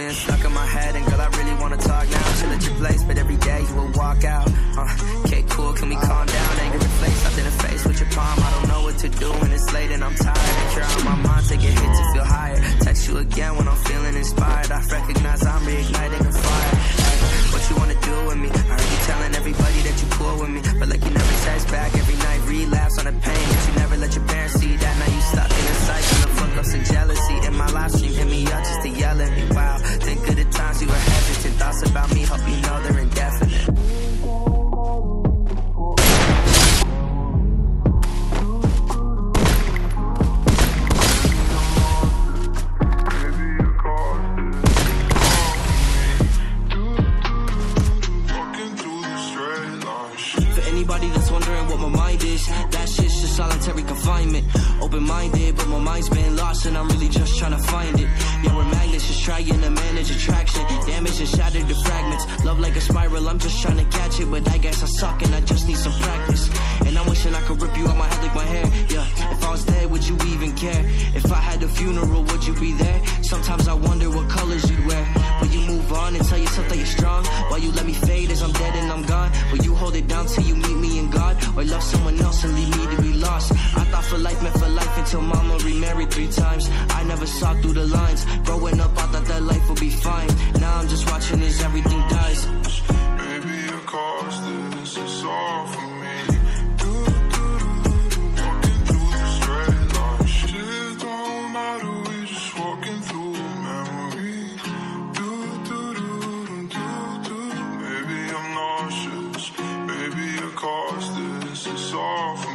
feeling stuck in my head, and girl, I really wanna talk now. Chill at your place, but every day you will walk out. Okay, cool, can we calm down? Anger replaced, up in the face with your palm. I don't know what to do when it's late and I'm tired. And you're on my mind, take a hit to feel higher. Text you again when I'm feeling inspired. I recognize I'm reigniting a fire. What you wanna do with me? I heard you telling everybody that you cool with me, but like you never text back every night. Relapse on the pain that you never let your parents see. That now you stuck in a cycle of fuck-ups and jealousy. In my live stream, hit me up just to yell at me. Wow, think of the times you were hesitant. Thoughts about me, hope you know they're indefinite. That's wondering what my mind is, that shit's just solitary confinement. Open-minded, but my mind's been lost and I'm really just trying to find it. Yeah, we're magnets, just trying to manage attraction. Damage and shattered to fragments. Love like a spiral, I'm just trying to catch it, but I guess I suck and I just need some practice. And I'm wishing I could rip you out my head like my hair. Yeah, if I was dead, would you even care? If I had a funeral, would you be there? Sometimes I wonder what colors you'd wear. Will you move on and tell yourself that you're strong? While you let me fade as I'm dead and I'm gone? Will you hold it down till you meet me in God? Or love someone else and leave me to be lost? I thought for life meant for life until mama remarried 3 times. I never saw through the lines. Growing up, I thought that life would be fine. Now I'm just watching as everything dies. Maybe it cost this, it's all for me. Walking through the straight line. Shit don't matter, we just walking through memory. Maybe I'm nauseous. Maybe it cost this, it's all for me.